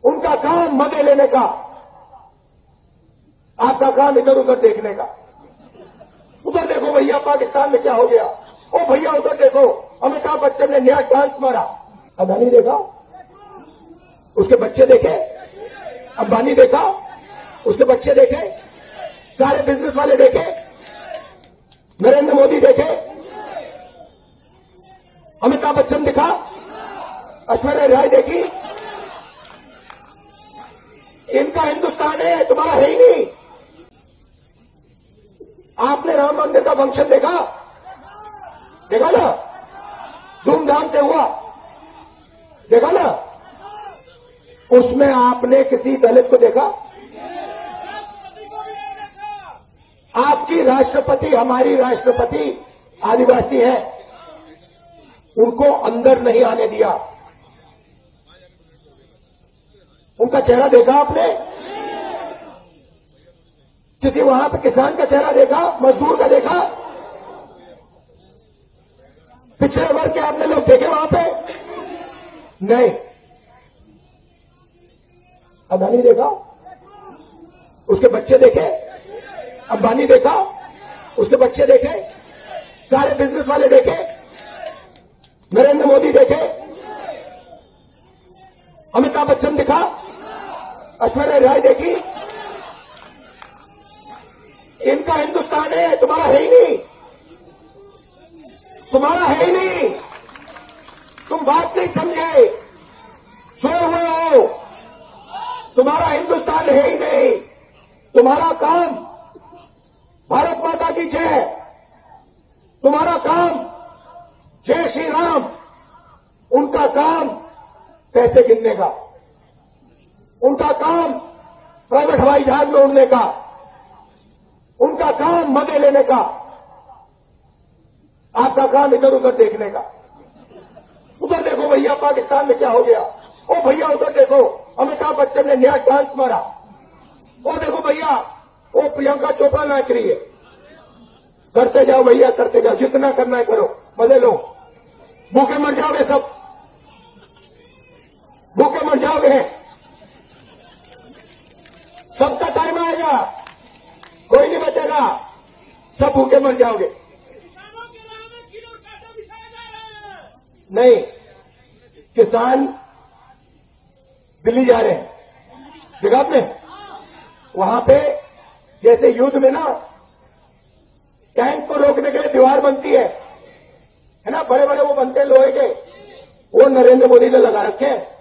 उनका काम मजे लेने का, आपका काम इधर उधर देखने का। उधर देखो भैया पाकिस्तान में क्या हो गया, ओ भैया उधर देखो अमिताभ बच्चन ने नया डांस मारा। अदानी देखा, उसके बच्चे देखे, अंबानी देखा, उसके बच्चे देखे, सारे बिजनेस वाले देखे, नरेंद्र मोदी देखे, अमिताभ बच्चन दिखा, ऐश्वर्या राय देखी। इनका हिंदुस्तान है, तुम्हारा है ही नहीं। आपने राम मंदिर का फंक्शन देखा, देखा ना, धूमधाम से हुआ, देखा ना। उसमें आपने किसी दलित को देखा? आपकी राष्ट्रपति, हमारी राष्ट्रपति आदिवासी है, उनको अंदर नहीं आने दिया। उनका चेहरा देखा आपने? किसी वहां पे किसान का चेहरा देखा, मजदूर का देखा? पिछड़े वर्ग के आपने लोग देखे वहां पे? नहीं। अदानी देखा, उसके बच्चे देखे, अंबानी देखा, उसके बच्चे देखे, सारे बिजनेस वाले देखे, नरेंद्र मोदी देखे, अमिताभ बच्चन दिखा, ऐश्वर्या राय देखी। इनका हिंदुस्तान है, तुम्हारा है ही नहीं, तुम्हारा है ही नहीं। तुम बात नहीं समझे, सोए हुए हो। तुम्हारा हिंदुस्तान है ही नहीं। तुम्हारा काम भारत माता की जय, तुम्हारा काम जय श्री राम, उनका काम पैसे गिनने का, उनका काम प्राइवेट हवाई जहाज में उड़ने का, उनका काम मजे लेने का, आपका काम इधर उधर देखने का। उधर देखो भैया पाकिस्तान में क्या हो गया, ओ भैया उधर देखो अमिताभ बच्चन ने नया डांस मारा। ओ देखो भैया वो प्रियंका चोपड़ा नाच रही है। करते जाओ भैया, करते जाओ, जितना करना है करो, मजे लो। भूखे मर जाओगे सब, भूखे मर जाओगे। सबका टाइम आएगा, कोई नहीं बचेगा, सब भूखे मर जाओगे। नहीं, किसान दिल्ली जा रहे हैं, देखा आपने? वहां पे जैसे युद्ध में ना टैंक को रोकने के लिए दीवार बनती है ना, बड़े बड़े वो बनते हैं लोहे के, वो नरेंद्र मोदी ने लगा रखे हैं।